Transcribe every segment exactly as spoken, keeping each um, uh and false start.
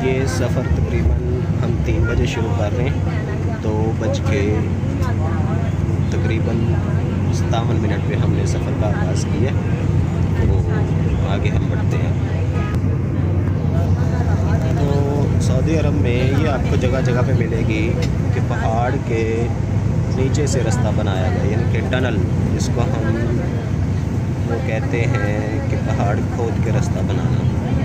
ये सफ़र तकरीबन हम तीन बजे शुरू कर रहे हैं। दो बज के तकरीबन सतावन मिनट पे हमने सफ़र का आगाज़ किया। तो आगे हम बढ़ते हैं। तो सऊदी अरब में ये आपको जगह जगह पे मिलेगी कि पहाड़ के नीचे से रास्ता बनाया गया, यानी कि टनल, जिसको हम वो कहते हैं कि पहाड़ खोद के रास्ता बनाना।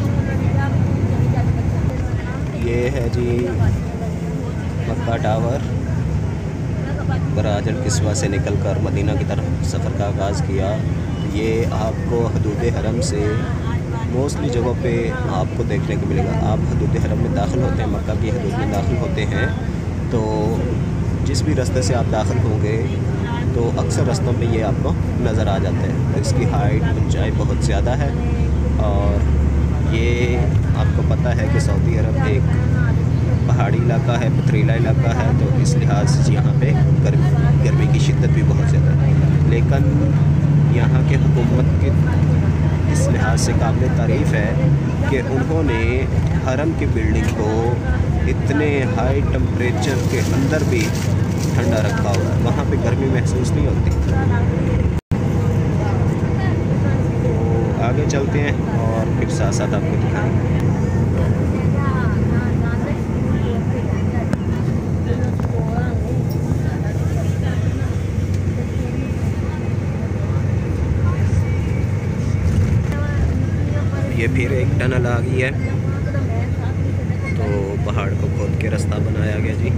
ये है जी मक्का टावर। बराज अल किस्वा से निकल कर मदीना की तरफ सफ़र का आगाज़ किया। ये आपको हदूद हरम से मोस्टली जगहों पे आपको देखने को मिलेगा। आप हदूद हरम में दाखिल होते हैं, मक्का की हदूद में दाखिल होते हैं, तो जिस भी रास्ते से आप दाखिल होंगे तो अक्सर रास्तों पे ये आपको नज़र आ जाता है। इसकी हाइट ऊंचाई बहुत ज़्यादा है और ये आपको पता है कि सऊदी अरब एक पहाड़ी इलाका है, पथरीला इलाका है, तो इस लिहाज से यहाँ पे गर्मी गर्मी की शिद्दत भी बहुत ज़्यादा है। लेकिन यहाँ के हुकूमत के इस लिहाज से काबिल तारीफ़ है कि उन्होंने हरम की बिल्डिंग को इतने हाई टेम्परेचर के अंदर भी ठंडा रखा हुआ है, वहाँ पे गर्मी महसूस नहीं होती। तो आगे चलते हैं और फिर साथ साथ आपको दिखाएंगे। ये फिर एक टनल आ गई है, तो पहाड़ को खोद के रास्ता बनाया गया जी।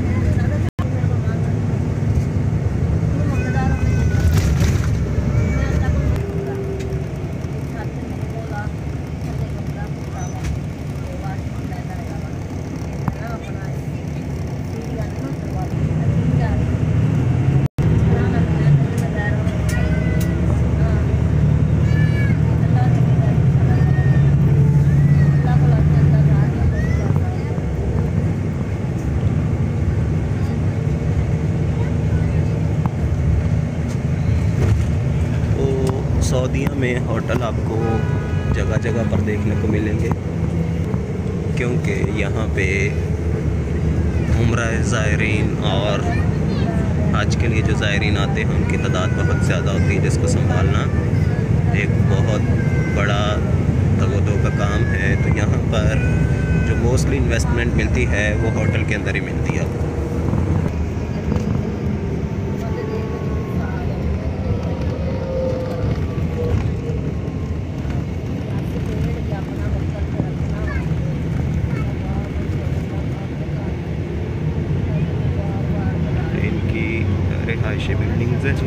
सऊदीया में होटल आपको जगह जगह पर देखने को मिलेंगे, क्योंकि यहाँ पे उम्रा ज़ायरीन और आज के लिए जो ज़ायरीन आते हैं उनकी तादाद बहुत ज़्यादा होती है, जिसको संभालना एक बहुत बड़ा तगोदो का काम है। तो यहाँ पर जो मोस्टली इन्वेस्टमेंट मिलती है वो होटल के अंदर ही मिलती है। रिहायशी बिल्डिंग्स है जी,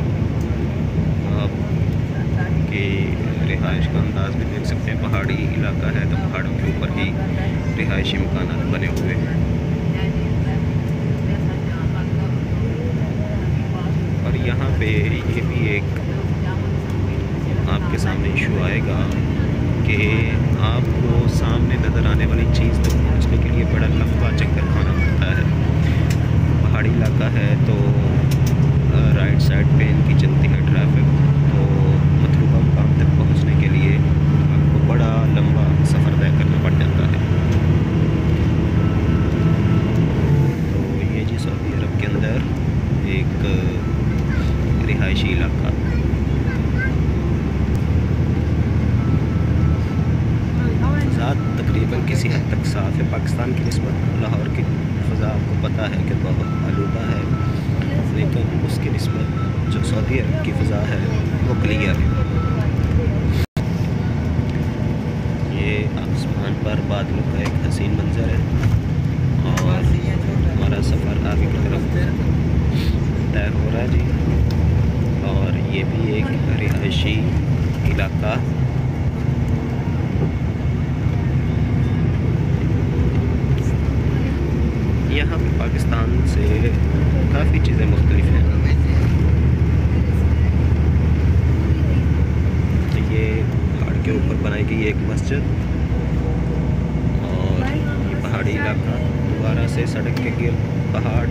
आपकी रिहाइश का अंदाज़ भी देख सकते हैं। पहाड़ी इलाका है तो पहाड़ों के ऊपर ही रिहायशी मकान बने हुए हैं। और यहाँ पे ये भी एक आपके सामने इशू आएगा कि आपको सामने नज़र आने वाली चीज़ तक पहुँचने के लिए बड़ा लंबा चक्कर खाना पड़ता है। पहाड़ी इलाका है तो राइट साइड पे इनकी चलती है ट्रैफिक, तो मतलूबा मुकाम तक पहुंचने के लिए आपको बड़ा लंबा सफ़र तय करना पड़ जाता है। तो ये जी सऊदी अरब के अंदर एक रिहायशी इलाका। ज़ात तकरीबन किसी हद तक साफ़ है। पाकिस्तान की निस्बत लाहौर की फ़ज़ा आपको पता है कि बहुत आलूदा है, लेकिन उसकी निस्बत जो सऊदी अरब की फ़ज़ा है वो क्लियर है। ये आसमान पर बादलों का एक हसीन मंज़र है और हमारा सफ़र आगे की तरफ तय हो रहा है जी। और ये भी एक रिहायशी इलाका। यहाँ पे पाकिस्तान से काफ़ी चीज़ें मुख्तलिफ हैं। तो ये पहाड़ के ऊपर बनाई गई एक मस्जिद और ये पहाड़ी इलाका, दोबारा से सड़क के गिर पहाड़,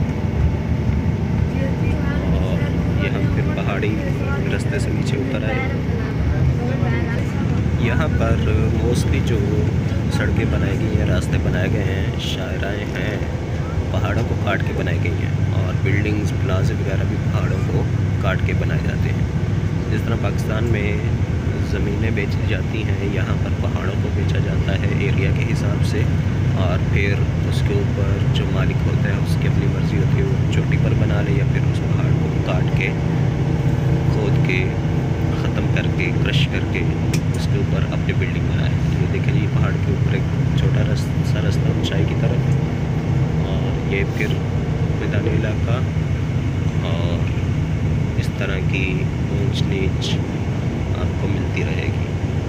और ये हम फिर पहाड़ी रास्ते से नीचे उतर आए। यहाँ पर मोस्टली जो सड़कें बनाई गई हैं, रास्ते बनाए गए हैं, शायराएँ हैं, पहाड़ों को काट के बनाई गई हैं, और बिल्डिंग्स प्लाजे वगैरह भी पहाड़ों को काट के बनाए जाते हैं। जिस तरह पाकिस्तान में ज़मीनें बेची जाती हैं, यहाँ पर पहाड़ों को बेचा जाता है एरिया के हिसाब से, और फिर उसके ऊपर जो मालिक होता है उसकी अपनी मर्ज़ी होती है, वो चोटी पर बना ले या फिर उस पहाड़ को काट के खोद के ख़त्म करके क्रश करके उसके ऊपर अपनी बिल्डिंग बनाए। ये देखें जी, पहाड़ के ऊपर एक छोटा सा रास्ता ऊंचाई की तरफ, और ये फिर मैदानी इलाका, और इस तरह की ऊंच नीच आपको मिलती रहेगी।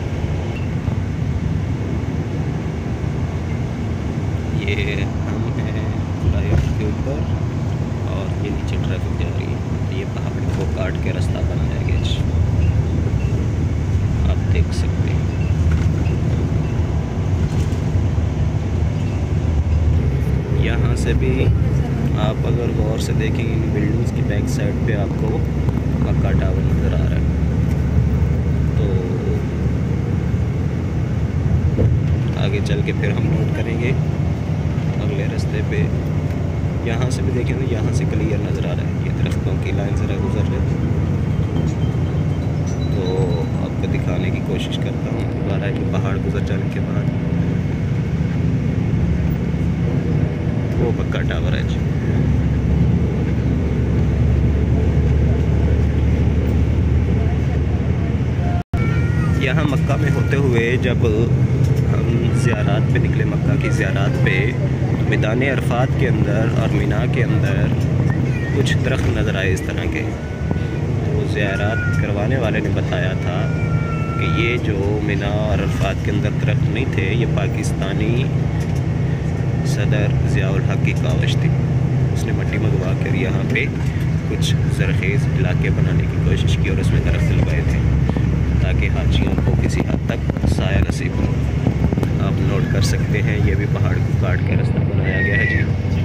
ये हम हैं फ्लाईओवर के ऊपर, और ये नीचे ट्रैफिक जा रही है। ये पहाड़ को काट के रास्ता बनाया गया, आप देख सकते हैं। यहाँ से भी आप अगर गौर से देखेंगे, इन बिल्डिंग्स की बैक साइड पे आपको मक्का टावर नज़र आ रहा है। तो आगे चल के फिर हम नोट करेंगे अगले रास्ते पे। यहाँ से भी देखें तो यहाँ से क्लियर नज़र आ रहा है, ये दरख्तों की लाइन ज़रा गुजर रही है। तो आपको दिखाने की कोशिश करता हूँ दोबारा, ये पहाड़ गुजर जाने के बाद वो मक्का टावर है जी। यहाँ मक्का में होते हुए जब हम ज़ियारात पे निकले, मक्का की ज़ियारात पे, मैदान अरफात के अंदर और मीना के अंदर कुछ दरख्त नज़र आए इस तरह के। तो ज़ियारात करवाने वाले ने बताया था कि ये जो मीना और अरफात के अंदर दरख्त नहीं थे, ये पाकिस्तानी सदर ज़ियाउल हक की काविश थी। उसने मट्टी मंगवा कर यहाँ पे कुछ ज़रख़ेज़ इलाके बनाने की कोशिश की और उसमें दरख्त लगाए थे ताकि हाजियों को किसी हद तक साया नसीब हो। आप नोट कर सकते हैं, ये भी पहाड़ को काट के रास्ता बनाया गया है जी।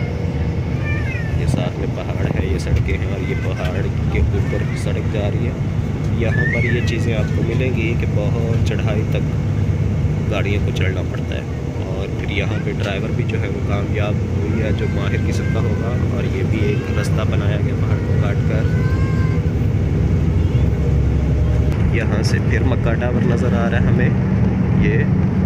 ये साथ में पहाड़ है, ये सड़कें हैं, और ये पहाड़ के ऊपर सड़क जा रही है। यहाँ पर ये चीज़ें आपको मिलेंगी कि बहुत चढ़ाई तक गाड़ियों को चढ़ना पड़ता है, और फिर यहाँ पे ड्राइवर भी जो है वो कामयाब हुई है, जो माहिर किस्म का होगा। और ये भी एक रास्ता बनाया गया पहाड़ को काट कर। यहाँ से फिर मक्का टावर नज़र आ रहा है हमें। ये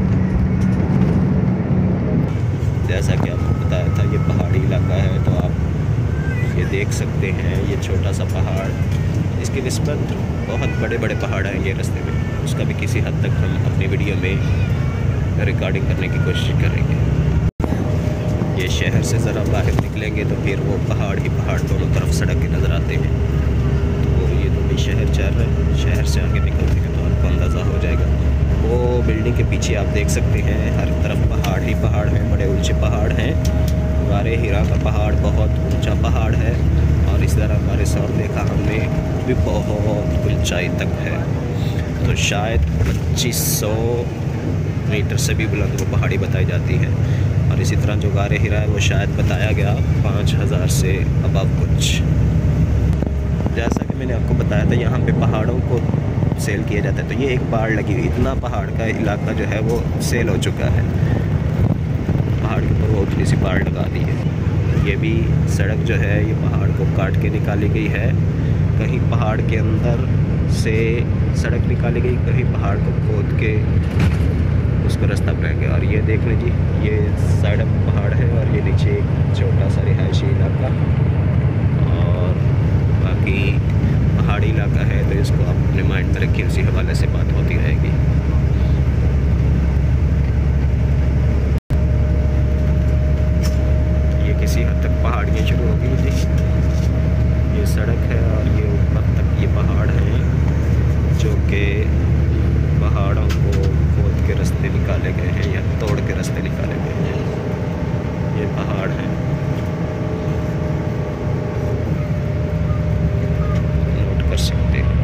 जैसा कि आपको बताया था, ये पहाड़ी इलाका है, तो आप ये देख सकते हैं, ये छोटा सा पहाड़, इसकी निस्बत बहुत बड़े बड़े पहाड़ हैं ये रास्ते में। उसका भी किसी हद तक हम अपनी वीडियो में रिकॉर्डिंग करने की कोशिश करेंगे। ये शहर से ज़रा बाहर निकलेंगे तो फिर वो पहाड़ ही पहाड़ दोनों तरफ सड़क के नज़र आते हैं। तो ये तो भी शहर चल रहा है, शहर से आगे निकलते हैं तो आपको अंदाज़ा हो जाएगा। वो बिल्डिंग के पीछे आप देख सकते हैं, हर तरफ पहाड़ ही पहाड़ हैं, बड़े ऊंचे पहाड़ हैं। गारे हिरा का पहाड़ बहुत ऊंचा पहाड़ है, और इस तरह गारे सौर देखा हमने भी बहुत ऊंचाई तक है। तो शायद पच्चीस सौ मीटर से भी बुलंद वो पहाड़ी बताई जाती है। और इसी तरह जो गारे हिरा है वो शायद बताया गया पाँच हज़ार से अबव कुछ। जैसा कि मैंने आपको बताया था, यहाँ पे पहाड़ों को सेल किया जाता है। तो ये एक बाड़ लगी हुई, इतना पहाड़ का इलाका जो है वो सेल हो चुका है। पहाड़ के ऊपर वो उतनी सी बाड़ लगा दी है। ये भी सड़क जो है ये पहाड़ को काट के निकाली गई है। कहीं पहाड़ के अंदर से सड़क निकाली गई, कहीं पहाड़ को खोद के उसको रास्ता बनाएंगे। और ये देख लीजिए, ये साइड में पहाड़ है और ये नीचे एक छोटा सा रिहायशी इलाका, और बाकी पहाड़ी इलाका है। तो इसको आप अपने माइंड में रखिए, उसी हवाले से बात होती रहेगी। ये किसी हद तक पहाड़ियाँ शुरू हो गई थी, ये सड़क है, और ये ऊपर तक ये पहाड़ हैं जो कि पहाड़ों को खोद के रास्ते निकाले गए हैं या तोड़ के रास्ते निकाले गए हैं। ये पहाड़ हैं, नोट कर सकते हैं।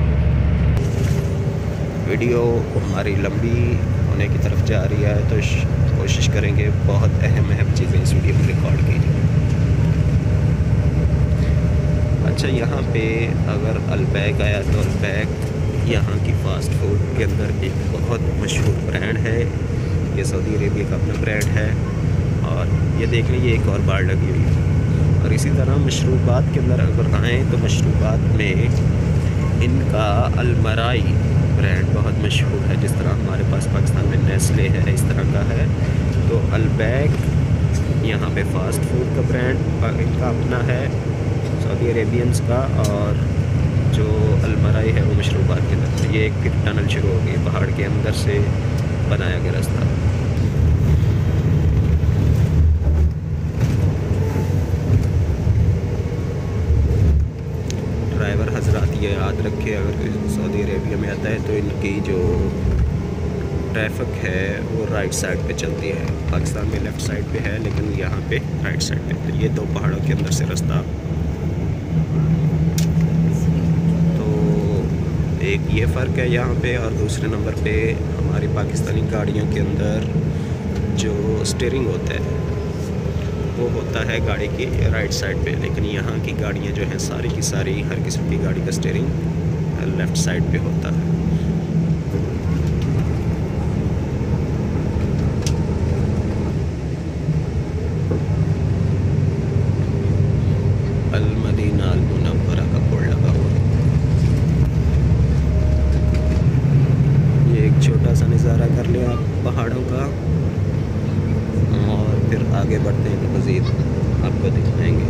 वीडियो हमारी लंबी होने की तरफ जा रही है, तो कोशिश करेंगे बहुत अहम अहम चीज़ें इस वीडियो में रिकॉर्ड की जाए। अच्छा, यहाँ पे अगर अलबैक आया तो अलबैक यहाँ की फ़ास्ट फूड के अंदर एक बहुत मशहूर ब्रांड है। ये सऊदी अरेबिया का अपना ब्रांड है। और ये देख लीजिए एक और बार लगी हुई है। और इसी तरह मशरूबात के अंदर अगर आएँ तो मशरूबात में इनका अलमराई ब्रांड बहुत मशहूर है। जिस तरह हमारे पास पाकिस्तान में नेस्ले है, इस तरह का है। तो एम्बार्क यहाँ पे फास्ट फूड का ब्रांड इनका अपना है सऊदी अरेबियंस का। और जो अलमराई है वो मशरूबात के अंदर। ये एक टनल शुरू हो गई पहाड़ के अंदर से बनाया गया रास्ता। ड्राइवर हजरात ये याद रखे, अगर सऊदी अरेबिया में आता है तो इनकी जो ट्रैफिक है वो राइट साइड पे चलती है। पाकिस्तान में लेफ़्ट साइड पे है, लेकिन यहाँ पे राइट साइड पे। तो ये दो पहाड़ों के अंदर से रास्ता। तो एक ये फ़र्क है यहाँ पे। और दूसरे नंबर पे हमारी पाकिस्तानी गाड़ियों के अंदर जो स्टीयरिंग होता है वो होता है गाड़ी की राइट साइड पे, लेकिन यहाँ की गाड़ियाँ जो हैं सारी की सारी हर किस्म की गाड़ी का स्टीयरिंग लेफ़्ट साइड पे होता है। अल मदीना अल मुनव्वरा का बोर्ड लगा हुआ है। ये एक छोटा सा नज़ारा कर लिया आप पहाड़ों का, और फिर आगे बढ़ते हैं तो मज़ीद आपको दिखाएंगे।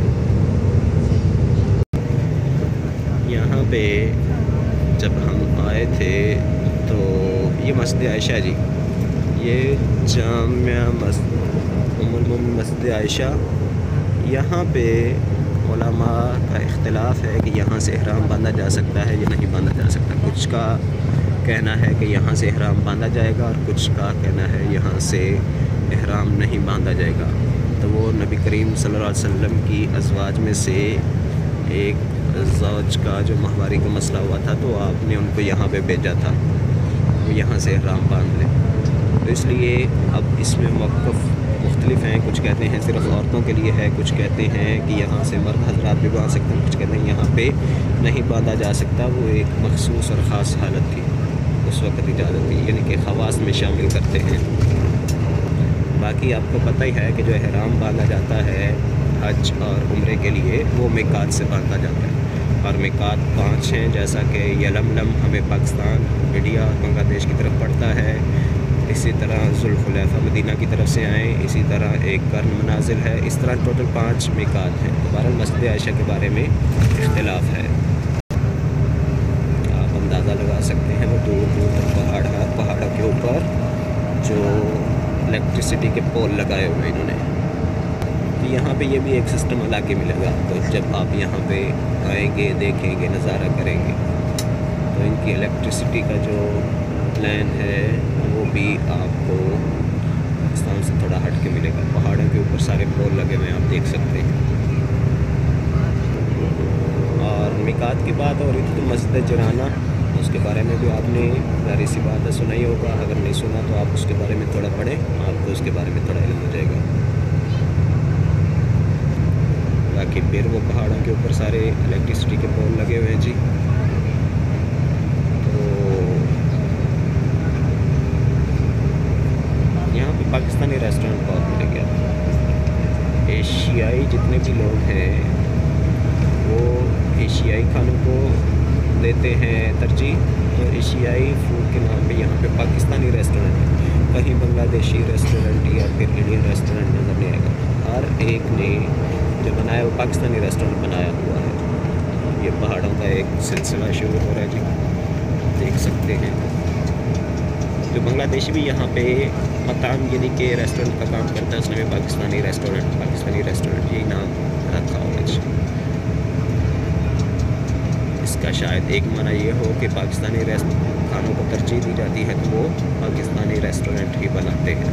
यहाँ पे जब हम आए थे तो ये मस्जिद आयशा जी, ये जामिया मस्जिद मस्जिद आयशा। यहाँ पे उलमा का इख्तिलाफ है कि यहाँ से इहराम बांधा जा सकता है या नहीं बांधा जा सकता। कुछ का कहना है कि यहाँ से इहराम बांधा जाएगा और कुछ का कहना है यहाँ से इहराम नहीं बांधा जाएगा। तो वो नबी करीम सल्लल्लाहु अलैहि वसल्लम की अज़वाज में से एक ज़ौज का जो माहवारी का मसला हुआ था, तो आपने उनको यहाँ पे भेजा था वो यहाँ से इहराम बांध लें। तो इसलिए अब इसमें मौक़िफ़ मुख्तलिफ हैं। कुछ कहते हैं सिर्फ़ औरतों के लिए है, कुछ कहते हैं कि यहाँ से मर्द हज़रात भी बांध सकते हैं, कुछ कहते हैं यहाँ पे नहीं बांधा जा सकता। वो एक मखसूस और ख़ास हालत थी, उस वक्त इजाज़त थी, यानी कि ख़वास में शामिल करते हैं। बाकी आपको पता ही है कि जो इहराम बांधा जाता है हज और उम्रे के लिए वो मिकात से बांधा जाता है। और मिकात पाँच हैं, जैसा कि यलमलम हमें पाकिस्तान, इंडिया और बांग्लादेश की तरफ पड़ता है। इसी तरह ज़ुल्हुलैफ़ा मदीना की तरफ से आएँ, इसी तरह एक कर्न मनाजिल है। इस तरह टोटल पाँच मिकात हैं। तो बहरहाल मस्जिद आयशा के बारे में इख्तिलाफ़ है। आप अंदाज़ा लगा सकते हैं वो दूर दूर तक पहाड़ है, पहाड़ों के ऊपर जो इलेक्ट्रिसिटी के पोल लगाए हुए इन्होंने। तो यहाँ पे ये भी एक सिस्टम अलग के मिलेगा आपको। जब आप यहाँ पे आएंगे, देखेंगे, नज़ारा करेंगे, तो इनकी इलेक्ट्रिसिटी का जो प्लान है वो भी आपको पाकिस्तान से थोड़ा हट के मिलेगा। पहाड़ों के ऊपर सारे पोल लगे हुए हैं, आप देख सकते हैं। और मिकात की बात हो रही थी तो मस्जिद जराना, उसके बारे में भी आपने ज़ाहिर सी बात है सुना ही होगा। अगर नहीं सुना तो आप उसके बारे में थोड़ा पढ़ें, आपको उसके बारे में थोड़ा इल्म हो जाएगा। बाकी फिर वो पहाड़ों के ऊपर सारे इलेक्ट्रिसिटी के पोल लगे हुए हैं जी। तो यहाँ पे पाकिस्तानी रेस्टोरेंट बहुत मिलेंगे। एशियाई जितने भी लोग हैं वो एशियाई खानों को देते हैं तरजीह। तो एशियाई फूड के नाम पे यहाँ पे पाकिस्तानी रेस्टोरेंट है, कहीं बांग्लादेशी रेस्टोरेंट या फिर इंडियन रेस्टोरेंट नज़र नहीं आएगा। हर एक ने जो बनाया वो पाकिस्तानी रेस्टोरेंट बनाया हुआ है। ये पहाड़ों का एक सिलसिला शुरू हो रहा है जी, देख सकते हैं। जो बांग्लादेशी भी यहाँ पे मकाम यानी कि रेस्टोरेंट का काम करता है, उसने भी पाकिस्तानी रेस्टोरेंट पाकिस्तानी रेस्टोरेंट यही नाम रखा हुआ है। इसका शायद एक माना ये हो कि पाकिस्तानी खानों को तरजीह दी जाती है तो वो पाकिस्तानी रेस्टोरेंट ही बनाते हैं।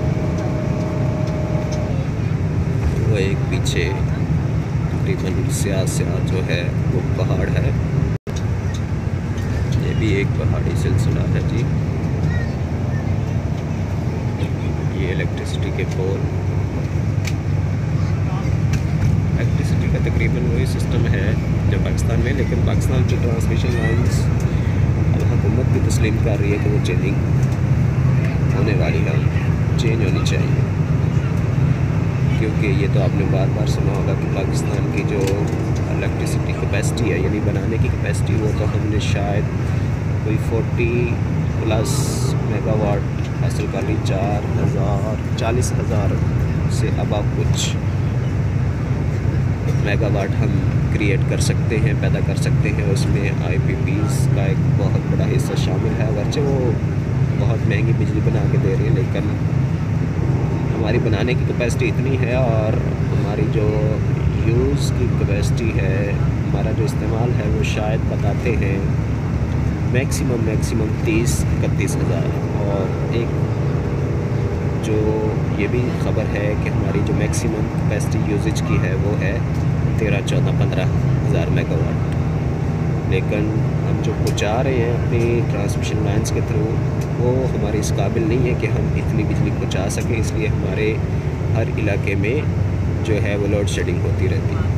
वो एक पीछे तकरीबन स्याह स्याह जो है वो पहाड़ है, ये भी एक पहाड़ी सिलसिला है जी। ये इलेक्ट्रिसिटी के पोल, इलेक्ट्रिसिटी का तकरीबन वही सिस्टम है जो पाकिस्तान में, लेकिन पाकिस्तान की ट्रांसमिशन लाइन्स अब हुकूमत भी तस्लीम कर रही है कि वो चेंजिंग होने वाली है। चेंज होनी चाहिए, क्योंकि ये तो आपने बार बार सुना होगा कि पाकिस्तान की जो इलेक्ट्रिसिटी कैपेसिटी है यानी बनाने की कैपेसिटी, वो तो हमने शायद कोई फोर्टी प्लस मेगावाट हासिल कर ली, चार हज़ार चालीस हज़ार से अब आप कुछ मेगावाट हम क्रिएट कर सकते हैं, पैदा कर सकते हैं। उसमें आई पी पीज़ का एक बहुत बड़ा हिस्सा शामिल है। अगरचे वो बहुत महंगी बिजली बना के दे रही है, लेकिन हमारी बनाने की कैपेसिटी इतनी है और हमारी जो यूज़ की कैपेसिटी है, हमारा जो इस्तेमाल है, वो शायद बताते हैं मैक्सिमम मैक्सिमम तीस इकतीस हज़ार। और एक जो ये भी ख़बर है कि हमारी जो मैक्सिमम कैपेसिटी यूजेज की है वो है तेरह चौदह पंद्रह हज़ार मेगावाट। लेकिन हम जो पहुँचा रहे हैं अपनी ट्रांसमिशन लाइन्स के थ्रू, वो हमारे इस काबिल नहीं है कि हम इतनी बिजली पहुँचा सकें। इसलिए हमारे हर इलाके में जो है वो लोड शेडिंग होती रहती है।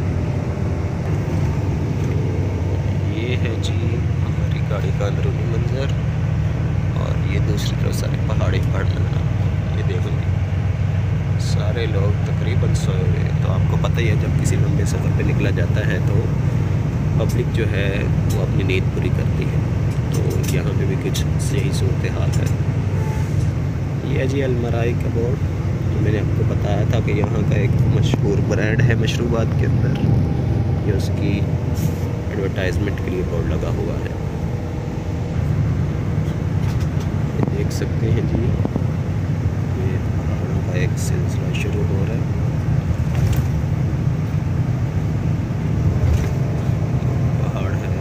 ये है जी हमारी गाड़ी का अंदरूनी मंजर, और ये दूसरी तरफ सारे पहाड़ी पहाड़ लग, ये देखो सारे लोग तकरीबन सोए हुए हैं। तो आपको पता ही है जब किसी लंबे सफ़र पे निकला जाता है तो पब्लिक जो है वो अपनी नींद पूरी करती है। तो यहाँ पे भी कुछ यही सूरत हाल है। ये जी अलमराई का बोर्ड, तो मैंने आपको बताया था कि यहाँ का एक मशहूर ब्रांड है मशरूबात के अंदर, ये उसकी एडवर्टाइजमेंट के लिए बोर्ड लगा हुआ है। ये देख सकते हैं जी, ये पहाड़ों का एक सिलसिला शुरू हो रहा है। पहाड़ है,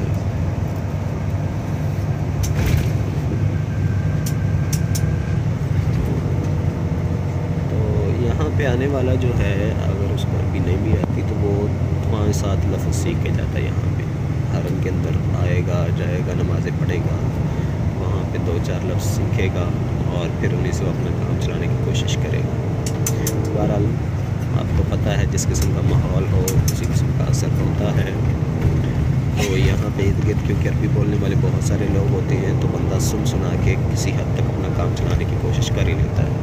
तो यहाँ पे आने वाला जो है अगर उसको अभी नहीं भी आती तो वो पाँच सात लफ्ज़ सीख के जाता है। यहाँ पे हरम के अंदर आएगा जाएगा, नमाज़ें पढ़ेगा, वहाँ पे दो चार लफ्ज़ सीखेगा और फिर उन्हीं से वो अपना काम चलाने की कोशिश करेगा। बहरहाल आपको पता है जिस किस्म का माहौल हो उसी किस्म का असर होता है। तो यहाँ पे इर्द गिर्द क्योंकि अरबी बोलने वाले बहुत सारे लोग होते हैं, तो बंदा सुन सुना के किसी हद तक अपना काम चलाने की कोशिश कर ही लेता है।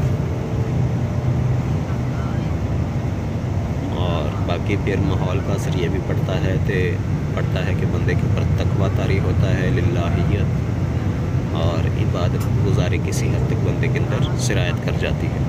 और बाकी फिर माहौल का असर ये भी पड़ता है तो पड़ता है कि बंदे के ऊपर तकवा तारी होता है, लिल्लाहियत और इबादत गुजारी किसी हद तक बंदे के अंदर सिरायत कर जाती है।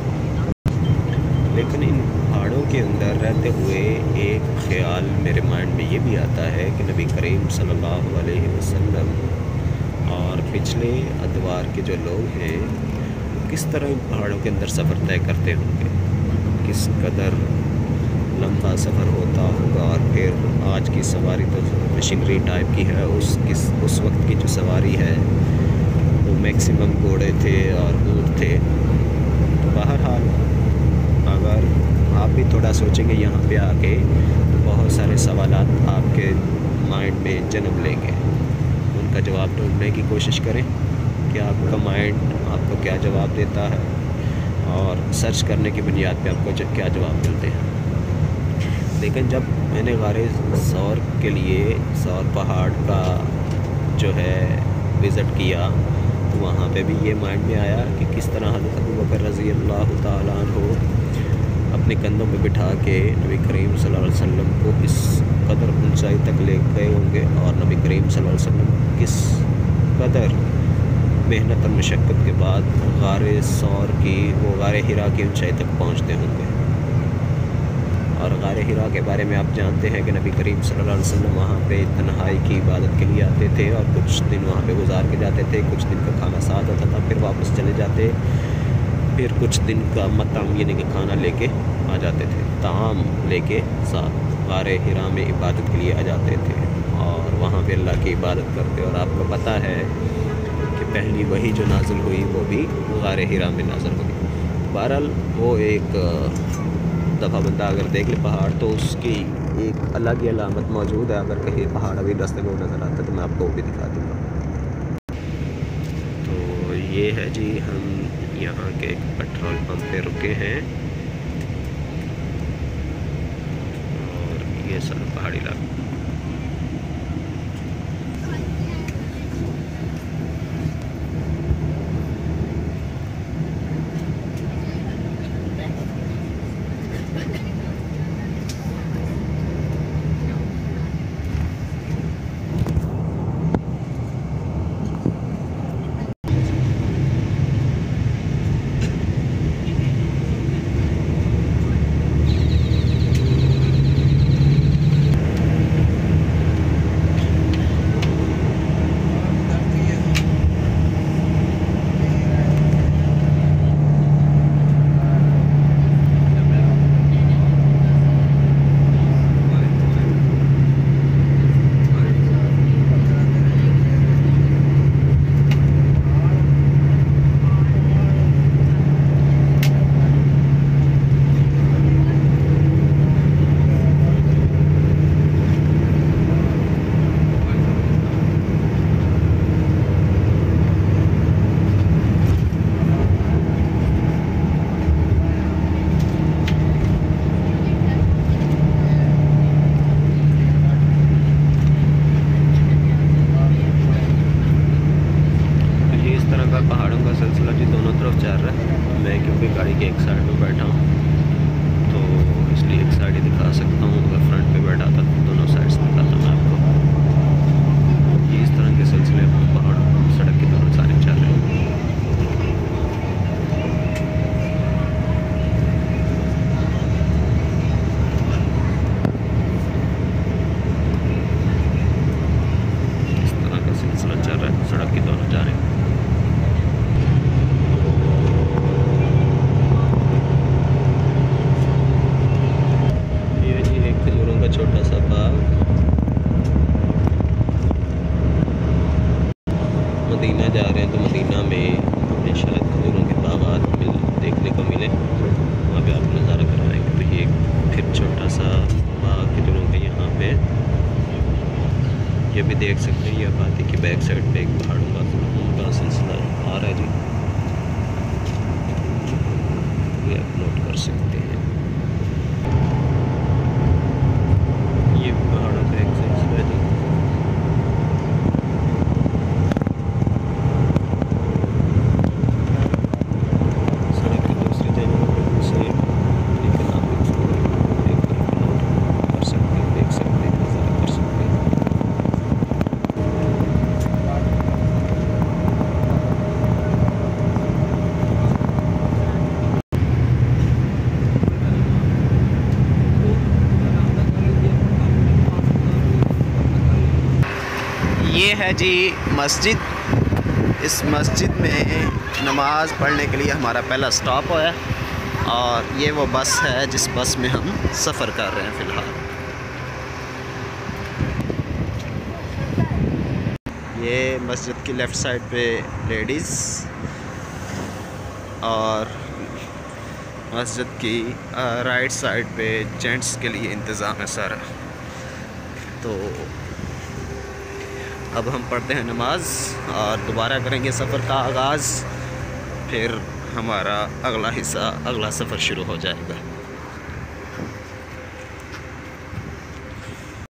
लेकिन इन पहाड़ों के अंदर रहते हुए एक ख़्याल मेरे माइंड में ये भी आता है कि नबी करीम सल्लल्लाहु अलैहि वसल्लम और पिछले अदवार के जो लोग हैं किस तरह इन पहाड़ों के अंदर सफ़र तय करते होंगे, किस कदर लंबा सफ़र होता होगा। और फिर आज की सवारी तो मशीनरी टाइप की है, उस किस उस वक्त की जो सवारी है वो मैक्सिमम घोड़े थे और ऊँट थे। तो बहरहाल अगर आप भी थोड़ा सोचेंगे यहाँ पे आके तो बहुत सारे सवालात आपके माइंड में जन्म लेंगे। उनका जवाब ढूंढने की कोशिश करें कि आपका माइंड आपको क्या जवाब देता है, और सर्च करने की बुनियाद पे आपको क्या जवाब मिलते हैं। लेकिन जब मैंने गारे सौर के लिए सौर पहाड़ का जो है विज़िट किया तो वहाँ पे भी ये माइंड में आया कि किस तरह हज़रत अबू बकर रज़ी अल्लाह तआला अन्हु अपने कंधों पे बिठा के नबी करीम सल्लल्लाहु अलैहि वसल्लम को इस कदर ऊंचाई तक ले गए होंगे, और नबी करीम सल्लल्लाहु अलैहि वसल्लम किस कदर मेहनत और मशक्क़त के बाद गारे सौर की वो गारे हिरा की ऊंचाई तक पहुँचते होंगे। और गारे हिरा के बारे में आप जानते हैं कि नबी करीम सल्लल्लाहु अलैहि वसल्लम वहाँ पे तन्हाई की इबादत के लिए आते थे और कुछ दिन वहाँ पे गुजार के जाते थे। कुछ दिन का खाना साथ होता था, फिर वापस चले जाते, फिर कुछ दिन का मतम यानी कि खाना लेके आ जाते थे, ताम लेके साथ गारे हिरा में इबादत के लिए आ जाते थे और वहाँ पे अल्लाह की इबादत करते। और आपको पता है कि पहली वही जो नाज़िल हुई वो भी गारे हिरा में नाज़िल हुई। बहरहाल वो एक दफ़ा बंदा अगर देख ले पहाड़ तो उसकी एक अलग ही अलामत मौजूद है। अगर कहीं पहाड़ अभी रास्ते में नज़र आता है तो मैं आपको वो भी दिखा दूँगा। तो ये है जी, हम यहाँ के एक पेट्रोल पंप पे रुके हैं और ये सब पहाड़ी इलाका। साइड में बैठा हूँ तो इसलिए एक साइड ही दिखा सकता हूँ। अगर फ्रंट पे बैठा था तो दोनों साइड्स दिखाता मैं आपको। ये इस तरह के सिलसिले पहाड़ सड़क की दोनों जानिब चल रहे हैं। इस तरह का सिलसिला चल रहा है सड़क की दोनों जानिब। छोटा सा बाग मदीना जा रहे हैं तो मदीना में हमें शायद खजूरों के बागात मिल देखने को मिले, वहाँ पे आप नज़ारा कराएंगे। तो ये फिर छोटा सा बाग खजूरों के यहाँ पे ये भी देख सकते हैं। ये आबादी की बैक साइड पे एक पहाड़ों का का सिलसिला आ रहा है जी, ये आप नोट कर सकते हैं। ये पहाड़ों का एक सिलसिला है जी। सड़क की दूसरी जगह पे से लेकिन आप इसको एक तरफ नोट कर सकते हैं, देख सकते हैं, नज़ारा कर सकते हैं। ये है जी मस्जिद। इस मस्जिद में नमाज़ पढ़ने के लिए हमारा पहला स्टॉप है और ये वो बस है जिस बस में हम सफ़र कर रहे हैं फ़िलहाल। ये मस्जिद की लेफ़्ट साइड पे लेडीज़ और मस्जिद की राइट साइड पे जेंट्स के लिए इंतज़ाम है सारा। तो अब हम पढ़ते हैं नमाज और दोबारा करेंगे सफ़र का आगाज़, फिर हमारा अगला हिस्सा अगला सफ़र शुरू हो जाएगा।